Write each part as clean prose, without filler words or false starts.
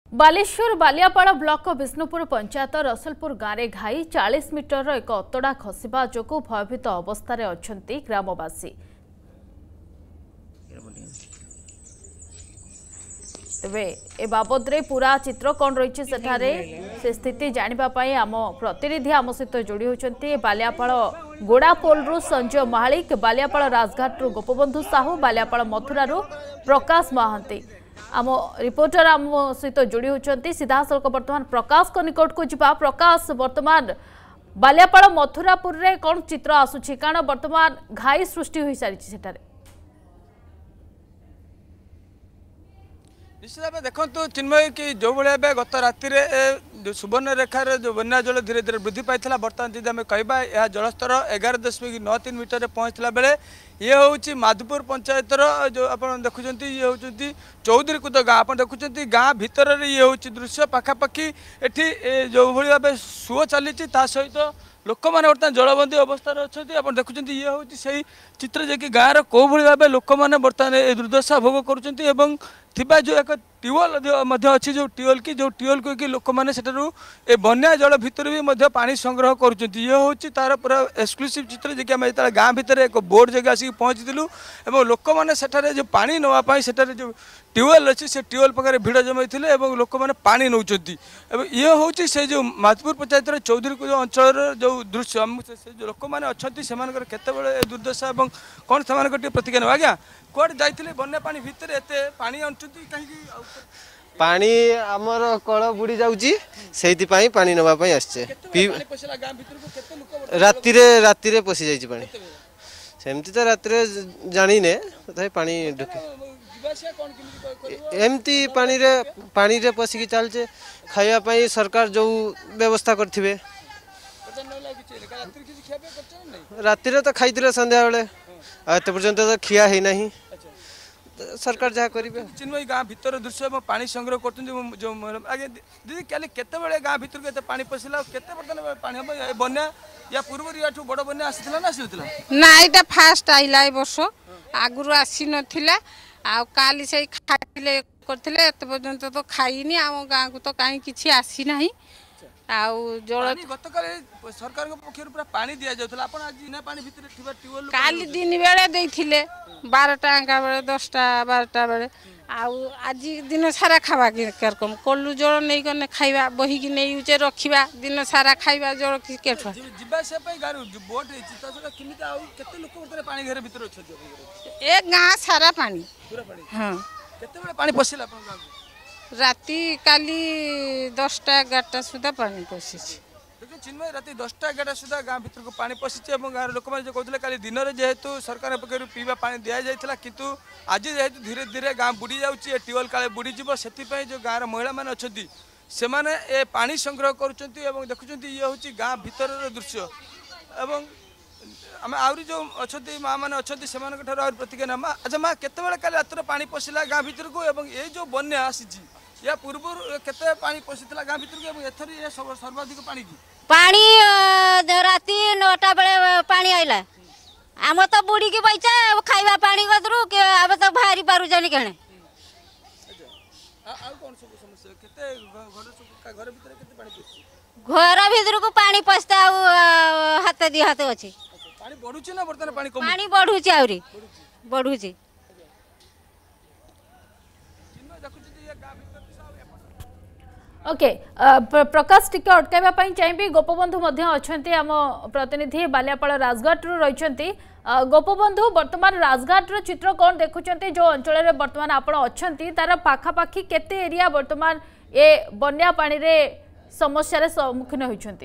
Baleshwar Baliapal block Vishnupur panchayat Rasalpur गाँव में घाई 40 मीटर एक अतड़ा खसवा जो भयभीत अवस्था अच्छा ग्रामवासी। तेबे ए बाबद रे पूरा चित्र कौन रही से स्थिति जानापी आम प्रतिनिधि आम सहित जोड़ी होती बालियापाड़ गोड़ापोल रु संजय महालिक, बालियापाड़ राजघाट रु गोपबंधु साहू, बालियापाड़ मथुरा रु प्रकाश महांती आम रिपोर्टर आम सहित जोड़ी होती सीधा सड़क बर्तमान प्रकाश को निकट को जा। प्रकाश बर्तमान बालियापाड़ मथुरापुर रे कौन चित्र आसुची कारण बर्तमान घाई सृष्टि हो सारी सेठारे निश्चित भाव देखो चिन्मय कि जो भाई गत राति सुवर्ण रेखार जो बन्या जल धीरे धीरे वृद्धि पाई बर्तमान जी आम कह यह जलस्तर 11.93 मीटर पहुँचला बेले ये हूँ माधुपुर पंचायतर जो आप देखुं ये हूँ चौधरी कुद गाँ आप देखुं गाँ भितर ये हूँ दृश्य पखापाखि एटी जो भाव सुओ चली सहित लोक मैंने बर्तमान जलबंदी अवस्था अच्छा आप देखुं ये हूँ से चित्र जे कि गाँव कौ भाव लोक मैंने बर्तमान दुर्दशा भोग करुँच जो एक ट्यूबवेल अच्छी जो ट्यूबवेल को लोक मैंने से बन्या जल भितर भी पानी संग्रह करुँच ये हूँ तार पूरा एक्सक्लूसिव चित्र जे कि आम जो गाँ भितर एक बोर्ड जगह आसिक पहुँचलु और लोक मैंने सेठारे जो पानी नापी सेठारे जो ट्यूबवेल अच्छी से ट्यूबवेल पाखे भिड़ जमाई थे और लोक मैंने पानी नौ ये हूँ से जो माधुपुर पंचायत चौधरी कुद अंचल जो दृश्य जो लोक मैंने अच्छा से दुर्दशा और कौन से प्रतिक्रिया ना आज्ञा कौन जाइए बन्या पानी भितर एत पानी आणुचंती कहीं पानी आमर कल बुड़ी जाउची सेहिति पानी नवाई आसचे राति पशि जाइए पानी सेमती तो राति जानी ने तथा पानी ढुके एमती पानी रे पशिकी चलचे खाइबापी सरकार जो व्यवस्था करथिबे राति तो खाई संध्या बेले एत पर्यंत तो खिया है नहीं सरकार जहाँ करेंगे चिन्मय गाँ भितर दृश्य पानी संग्रह कर जो आगे दीदी क्या केतबे गाँ भितर के पानी पशिला केते बर्तमान पानी हम बन्या या पूर्व या बड़ बन्या आसीला ना आसीला ना एटा फास्ट आइला ए वर्ष आगुरु आसी नथिला आ काली से खाइले करथिले एत पर्यंत तो खाइनी आम गाँ को तो कहीं किछि आसी नाही आउ जल गतकाले सरकार पक्षर पूरा पानी दिया जाउथला आपण आज इना पानी भितर थिबा ट्यूबवेल काली दिन बेले देथिले 12टा बेले 10टा 12टा बेले आउ आज दिन सारा खावा केरकम कल्लू जल नहीं कने खाइबा बही की नहीं उचे रखिबा दिन सारा खाइबा जल केठ जिबा से पई गारू बोट हेछि त सला किमिता आउ केते लोक उतरे पानी घर भितर अछि ए गां सारा पानी पूरा पानी हां केते बेले पानी पसिला आपण गां राति काली 10टा 11टा सुधा पानी पशि देखिए चिन्मय राति 10टा 11टा सुधा गाँ भितर को पानी पशिचे और गाँव लोक मैंने जो कहते काली दिन में जेहेतु सरकार पक्ष पीवा पानी दि जाता किंतु आज जेहेतु धीरे धीरे गाँ बुड़ी जाऊँगी ट्यूबवेल काले बुड़ीज से जो गाँव महिला मैंने अच्छा से मैंने ए पानी संग्रह करुँच देखुं ये हूँ गाँ भितर दृश्य एवं आम आहरी जो अच्छा माँ मैंने अच्छा से प्रतिक्रिया ना माँ अच्छा माँ केत काली रातर पानी पशिला गाँ भितर को ये जो बन्या आसी या पूर्व केते पानी पशिला गाँ भितर एथर ये सर्वाधिक पानी की पानी राति 9टा बेले पानी आइला आम तो बुड़ी की पैसा खाइबा पानी कदरू के अब तो बाहरी पारु जानी केने घर भीतर को पानी पसता हाथ दी हाथ अछि पानी बढ़ुची ना बर्तन पानी कम पानी बढ़ुची आउरी बढ़ुची ओके प्रकाश टिके अटकाइबा पई चाहिए गोपबंधु मध्य अच्छा आम प्रतिनिधि बालियापाड़ राजघाट रही गोपबंधु वर्तमान राजघाट चित्र कौन देखुं जो अंचल बर्तमान आप तार पाखापाखि केते एरिया वर्तमान ए बन्या पानी रे समस्या सम्मुखीन होइछंती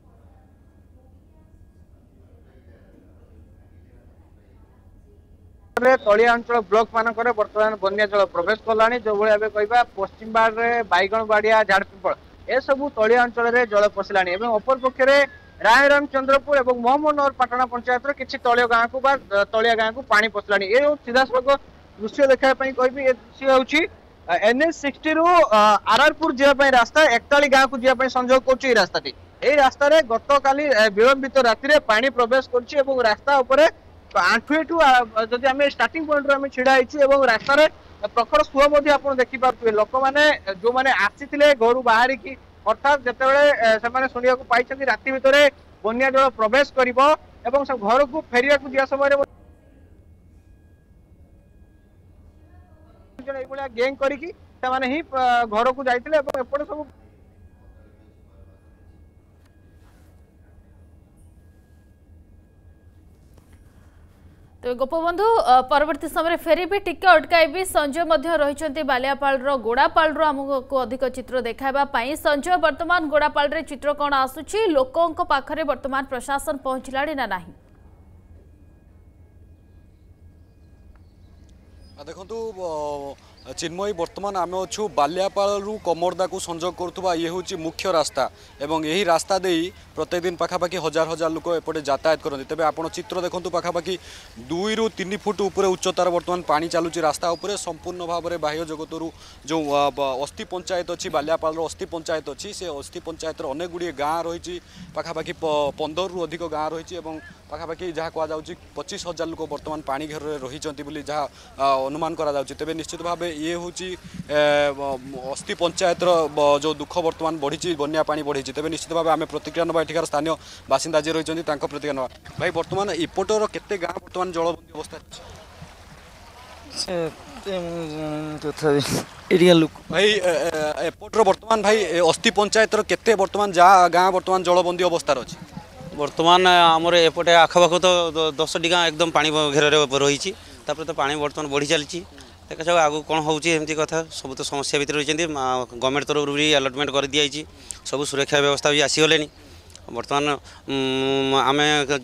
तलिया अंचल ब्लॉक मानक बर्तमान बन्या जल प्रवेश कला जो भाई कह पश्चिम बाड़े बैगणबाड़िया झाड़पिंपल ए सब तलिया अंचल जल पशिला अपर पक्षे रायरंग चंद्रपुर और मोहम्मदनगर पाटना पंचायत किसी तलिया गाँ को तलिया गाँ को पानी पशिला ये सीधा सड़क दृश्य देखापी कह दृश्य NH60 रु आरआरपुर जावाई रास्ता एकताली गाँ को जावाई संयोग कर रास्ता गत काली विलंबित राति पानी प्रवेश कर रास्ता उपरे आंठुएठू जदि आम स्टार्टिंग पॉइंट आम छिड़ा होती रास्तार प्रखर सुह आप देखिपे लोक मैंने जो मैंने आसी घर बाहर की अर्थात जिते शुणा पाई राति भितर बन्या जल प्रवेश कर घर को फेरिया दिया समय गैंग करी घर को जाते एपटे सब तो गोपबंधु परवर्ती समय फेरी भी टिके अटकाइबी संजय मध्य रही बालियापाल गोड़ापाल आमको अधिक चित्र देखा संजय वर्तमान गोड़ापाल रे चित्र कौन आसुची लोकों पाखरे वर्तमान प्रशासन पहुंचला ना नहीं देखु चिन्मयी वर्तमान आम अच्छु बालियापाल कमरदा को संजोग करुवा ये हूँ मुख्य रास्ता एवं यही रास्ता दे प्रत्येक दिन पखापाखि हजार हजार लोक एपटे यातायात करते तेज आप चित्र देखूँ पखापाखि 2 ରୁ 3 फुट उपर उच्चतार वर्तमान पानी चलुची रास्ता उपर संपूर्ण भाव में बाह्य जगत जो अस्थि पंचायत अच्छी बालियापाल अस्थि पंचायत अच्छी से अस्थि पंचायत अनेक गुड़िए गाँ रही पखापाखि 15 ରୁ अधिक गाँ रही पखापाखि जहाँ कहुच्छी 25,000 लोक बर्तमान पानी घेर रही जहाँ अनुमान करा तेज निश्चित भाव ये हूँ अस्थि पंचायत जो दुख बर्तमान बढ़ी बन्या पानी बढ़ी तेज निश्चित भाव आम प्रतिक्रिया ना एठिकार स्थानीय बासिंदा जी रही प्रतिक्रिया ना भाई बर्तमान इपटर केते गाँ बर्तमान जलबंदी अवस्था भाई एपटर बर्तमान भाई अस्थि पंचायत केते बर्तमान गाँ बर्तमान जलबंदी अवस्था अच्छी बर्तमान आमर एपटे आखपाख तो 10टी गाँ एकदम पानी घेर रही तो पानी बर्तमान बढ़ी चली देखा आगु कौन होमती कथा सब तो समस्या भितर रही गवर्नमेंट तरफ भी अलटमेंट कर दी सब सुरक्षा व्यवस्था भी आसीगले बर्तमान आम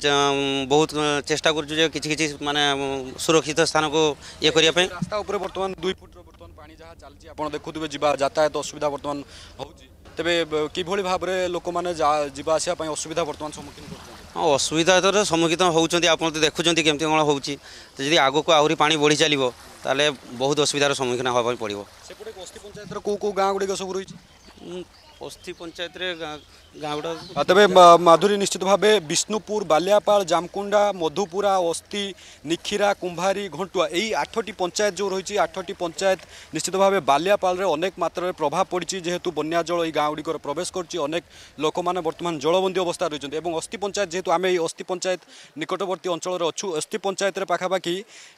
बहुत चेष्टा कर माने सुरक्षित स्थान को ये करने रास्ता ऊपर बर्तमान 2 फुट बर्तमान पानी जहाँ चलती आप देखुए यातायात असुविधा बर्तमान होती तेबे किभली भाव में लोक मैंने जावा आसा असुविधा बर्तमान सम्मुखीन कर असुविधा तो सम्मुखीन होती आप देखुं केमती कौन होती आग को आहरी पानी बढ़ी चलो ताले बहुत असुविधार सम्मुखीन होगा पड़ो सेपटे अस्थि पंचायत कौ गाँ गुड़िक सब रही अस्थि पंचायत गाँ गुड़ा तेज माधुरी निश्चित भाव विष्णुपुर बालियापाल जामकुंडा मधुपुरा अस्थि निखिरा कुंभारी घंटुआ यही 8टी पंचायत जो रही 8टी पंचायत निश्चित भाव बालियापाल अनेक मात्रा प्रभाव पड़ी जेहेतु बन्या जल ये गाँ गुड़िक प्रवेश कर लोक मैंने बर्तमान जलबंदी अवस्था रही और अस्थि पंचायत जेहेतु आम अस्थि पंचायत निकटवर्ती अंचल अच्छु अस्थि पंचायत पखापाखि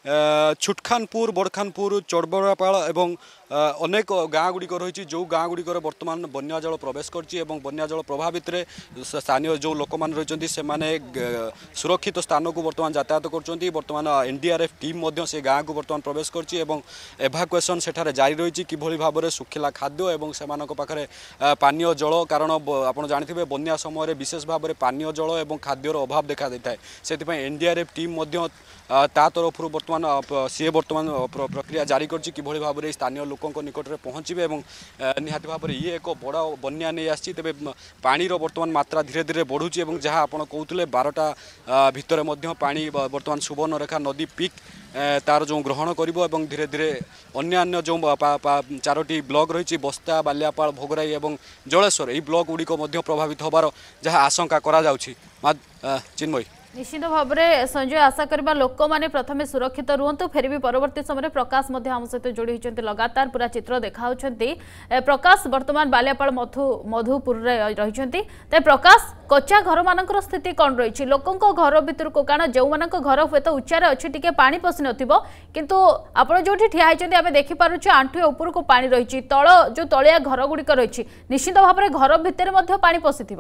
छुटखानपुर बड़खानपुर चौड़बड़ापाल और अनेक गाँ गुड़िक रही जो गाँ गुड़िक बर्तमान बन्या जल प्रवेश कर बन्या जल प्रभावित स्थानीय जो लोक मैंने रही से सुरक्षित स्थान को बर्तमान यातायात कर बर्तमान एनडीआरएफ टीम से गाँ को बर्तमान प्रवेश कर एभाकुएसन सेठारे जारी रही किभली भाव में सुखिला खाद्य और से पाखे पानीय जल कारण आप जानते बन्या समय विशेष भाव में पानीय जल और खाद्यर अभाव देखा देता है से एनडीआरएफ टीम ता तरफ बर्तमान सी बर्तमान प्रक्रिया जारी कर भाव में स्थानीय लोकों निकट में पहुँचे और निहाती भाव में ये एक बड़ बन्या नहीं आसी तेज पानीर बर्तमान मात्रा धीरे धीरे बढ़ुची और जहाँ आप कहते 12टा भितर पानी बर्तमान सुवर्णरेखा नदी पीक तार जो ग्रहण कर धीरे धीरे अन्य जो 4टी ब्लॉक रही बस्ता बालियापाल भोगराई और जलेश्वर यही ब्लॉक गुड़िक प्रभावित होबार जहाँ आशंका करा चिन्मयी निश्चित भाव में संजय आशा करवा लोक मैंने प्रथम सुरक्षित रुहतु फेर भी परवर्ती समय प्रकाश आम सहित जोड़ी होती लगातार पूरा चित्र देखा प्रकाश वर्तमान बालियापाल मधुपुर रही प्रकाश कच्चा घर मान स्थिति कौन रही लोकों घर भितर को कारण जो मान घर हे तो उच्चार अच्छी टी पानी पशि नंतु आप जो ठिया होती देखिपुचे आंठुए ऊपर को पानी रही तल जो तलिया घर गुड़िक रही निश्चित भाव में घर भितर पानी पशि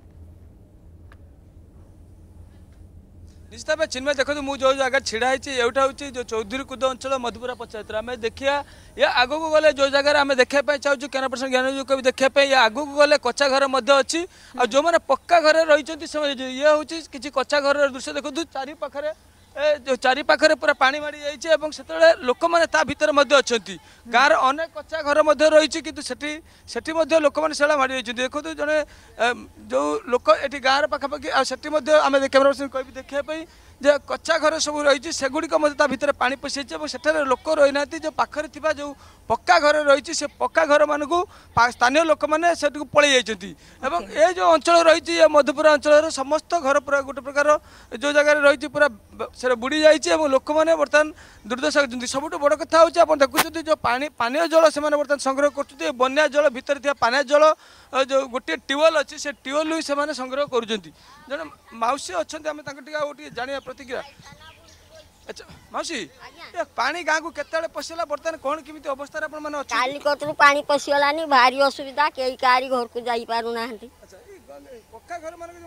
निश्चित भाव चिन्मय देखो मुझे जो जगह छिड़ा होटा हूँ जो चौधरी कुद अंचल मधुपुरा पंचायत आम देखिया ये आग को गले जो जगह आम देखा चाहूँ कैमरा पर्सन ज्ञान को भी देखा ये आग को गले कच्चा घर अच्छी और जो मैंने पक्का घर रही ये हूँ किसी कच्चा घर दृश्य देखो चारि पाखे जो चारि पाखे पूरा पानी माड़ी जाइए से लोक मैंने भीतर अच्छा गाँव अनेक कच्चा घर रही कि लोक मैंने माड़ी जाइए देखो जड़े जो लोक ये गाँव पाखापाखि आम कैमरा पर्सन कह देखापी जे कच्चा घर सब रही से गुड़िक भितर पानी पशि सेठारे लोक रही ना जो पाखे जो पक्का घर रही से पक्का घर मानक स्थानीय लोक मैंने से पलि जाती ये जो अंचल रही मधुपुरा अंचल समस्त घर पूरा गोटे प्रकार जो जगह रही पूरा से बुड़ी जाइए लोक मैंने बर्तमान दुर्दशा होती सबुठ बड़ कथा हूँ देखुं जो पानी जल से बर्तमान संग्रह कर बन्या जल भितर पानी जल जो गोटे ट्यूबवेल अच्छी से ट्यूबवेल ही से संग्रह कर जन मौसी अच्छा जाना प्रतिक्रिया अच्छा मौसी ये पानी गाँव को केत पशिला बर्तमान कौन केमी अवस्था काली कतरू पानी पशिगलानी भारी असुविधा कई कारी घर को जाई पारु ना कच्चा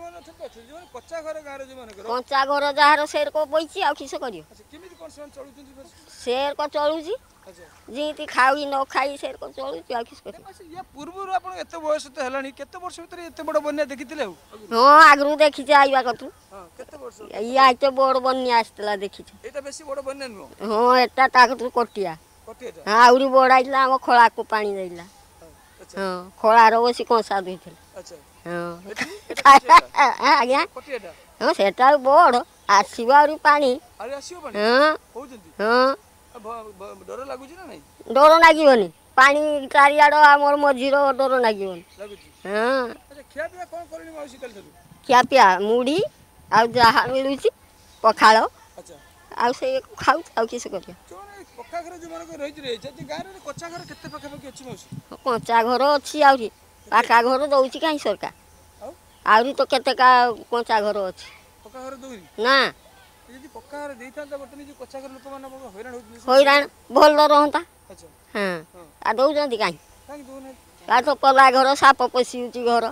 घर जार शेर को बैची आ किस करियो शेर को चलुची जी खाई न खाई शेर को चलुची आ किस करियो ये पूर्व आपण एते बयस तो हलानी केते वर्ष भीतर एते बड़ बन्या देखिथिले हां आगरु देखि जे आइबा कतु हां केते वर्ष या तो बड़ बन्या आस्तला देखि जे एटा बेसी बड़ बन्या नो हां एटा ताकतु कोटिया हां आउरी बड़ाइला हम खोला को पानी देला हां खोला रो बसी कोसा देथिले अच्छा हां आज्ञा कोटियाटा हां सेटा बड़ आसीबा आउरी पानी अरे आसीबो पानी हां होजंती हां डर लागुची ना नहीं डर लागिबनी पानी चारियाड़ आमर मझीर डर लागिबनी लागुची हां अच्छा खिया पिया कोन करनी मौसी कल थलु खिया पिया मुढ़ी आ जहा मिलुची पखाल अच्छा आ से खाउ आ किस करिया जोने पक्का घर जो माने रही रे जे गां रे कच्चा घर केते पक्का पक्की अछि मौसी कच्चा घर अछि आउरी पक्का घर दउची काई सरकार आउरी तो केते का कच्चा घर अछि पक्का घर दोरी ना यदि पक्का घर देइता त बर्तनी जो कच्चा घर लोक माने हैरान होत हैरान भल रहंता अच्छा हां आ दउजंती काई काई दोने का तो पला घर साप पसिउची घर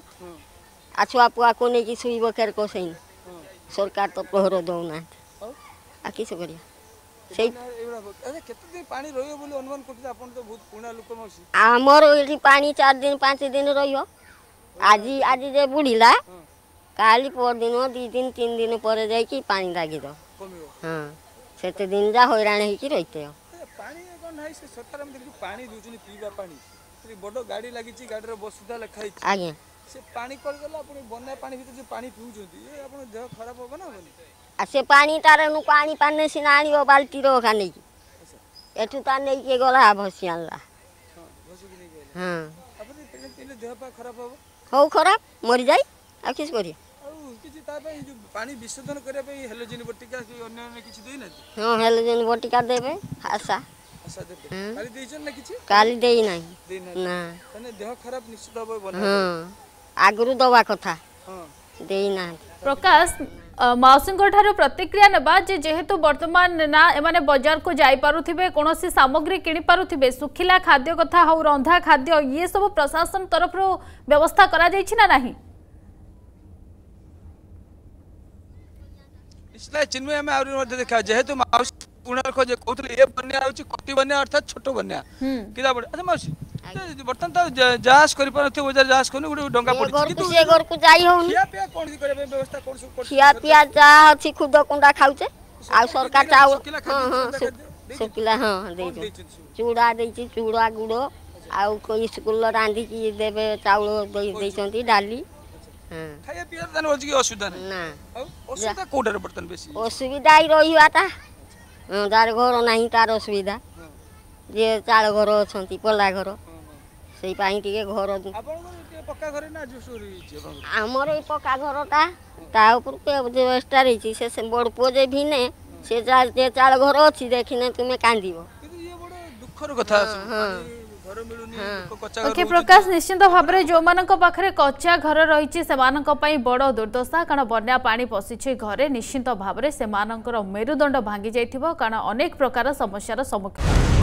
आ छुआ पुआ को नै कि सुइब केर को सही सरकार तो पहर दउना आ किस करिया से अरे केते दिन पानी रहियो बोली अनुमान करते आपण तो बहुत पुणा लोक मौसी आमर एठी पानी 4 दिन 5 दिन रहियो आज जे बुढ़ीला काली पर दिन 2 दिन 3 दिन पर जाई कि पानी लागी दो हां सेते दिन जा हैरान है कि रहिते पानी कोन है से सरकार हम देखि पानी दूचनी पीबा पानी से बडो गाड़ी लागी छि गाड़ी रे बसुदा लिखाई छि आगे से पानी कर गेला आपण बन्या पानी भीतर जे पानी पीउछंती ए आपण देह खराब हो ना बनी आ से पानी तारे नु पानी पाने सिना आनियो बाल्टी रो का नै एठु ता नै के गला भसियाला हां भसु कि नै गेला हां आपण पीले देह पा खराब हो खराब मरि जाई आ किस करिया किछि ता पे जो पानी विशोधन करे पे हेलोजिन बटिका कि अन्य अन्य किछि देई ना हां हेलोजिन बटिका देबे आशा आशा देबे काली देइछन ना किछि काली देई नाही ना तने देह खराब निश्चित होबो बना हां आगरु दवा कथा हां देई ना प्रकाश मौसिंग ठारो प्रतिक्रिया नेबा जेहेतु वर्तमान ना एमाने बाजार को जाई पारुथिबे कोनोसी सामग्री किनि पारुथिबे सुखिला खाद्य कथा हो रंधा खाद्य ये सब प्रशासन तरफ रो व्यवस्था करा जाई छि ना नाही इसलिए चिन्मय हमें आउरी मध्ये देखा जेहेतु मौसी पुणर खोजे कहतले ए बन्या होची कोटी बन्या अर्थात छोट बन्या किदा बड अच्छा मौसी बर्तन तो जास करि परथे बाजार जास कोन गुडे डंगा पड़ी कितु से घर को जाई होनी खिया पिया कोन करे व्यवस्था कोन सब खिया पिया जा अछि खुद कुंडा खाउचे आ सरकार चाउल हां सुकिला हां देई चूड़ा देई चूड़ा गुड़ो आ कोई स्कूल रांधी की देबे चाउल देई चंती डाली हां खाया पिया तन होची की असुविधा ना असुविधा कोडर बर्तन बेसी असुविधा ही रहिवाता जार घर नाही तार असुविधा जे चाळ घर अछंती पला घर सेई पाई टिके घर आपन पक्का घर ना जो सोरी छै हमर ए पक्का घरटा ता ऊपर पे व्यवस्था रही से बड़ पोजे भी ने से चाळ घर अछि देखिने तुमे कांदीबो ये बड़ दुखर कथा घर मिलुनी कच्चा घर ओके प्रकाश निश्चित भाव में जो मान पाखे कच्चा घर रही से बड़ दुर्दशा कारण बन्या पानी पशिछि घरे निश्चित भाव में से मेरुदंड भांगी जाइथिबो कारण अनेक प्रकार समस्यार सम्मुखीन